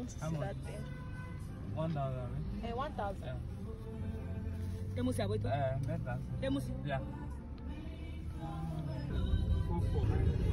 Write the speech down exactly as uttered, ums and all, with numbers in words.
want to How see much? that thing. One thousand. Eh, one thousand. Yeah. Let me see about it. Uh, better. Let me see. Yeah. Four four.